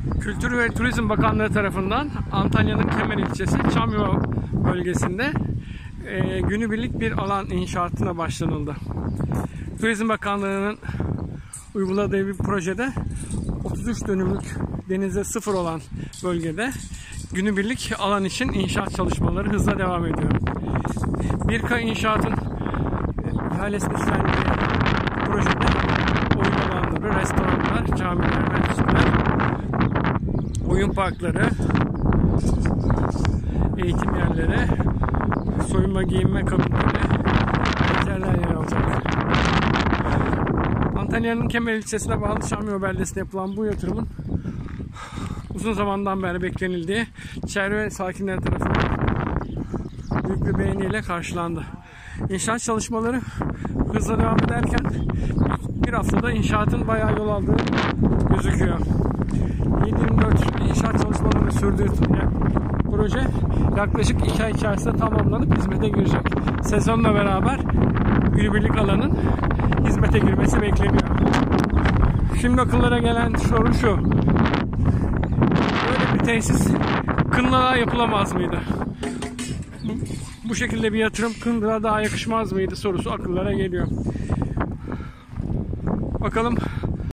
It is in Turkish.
Kültür ve Turizm Bakanlığı tarafından Antalya'nın Kemer ilçesi Çamyova bölgesinde günübirlik bir alan inşaatına başlanıldı. Turizm Bakanlığı'nın uyguladığı bir projede 33 dönümlük denize sıfır olan bölgede günübirlik alan için inşaat çalışmaları hızla devam ediyor. Birka İnşaat'ın ihalesini üstlendiği projede oyun alanları, restoranlar, camiler, mescitler, oyun parkları, eğitim yerleri, soyunma giyinme kabinleri, yerler yer alacak. Antalya'nın Kemer ilçesine bağlı Çamyova beldesinde yapılan bu yatırımın uzun zamandan beri beklenildiği çevre sakinleri tarafından büyük bir beğeniyle karşılandı. İnşaat çalışmaları hızla devam ederken bir haftada inşaatın bayağı yol aldığı gözüküyor. 7/24 inşaat çalışmalarını sürdüğü proje yaklaşık 2 ay içerisinde tamamlanıp hizmete girecek. Sezonla beraber günübirlik alanın hizmete girmesi bekleniyor. Şimdi akıllara gelen soru şu: böyle bir tesis Kındık'a yapılamaz mıydı? Bu şekilde bir yatırım Kındık'a daha yakışmaz mıydı sorusu akıllara geliyor. Bakalım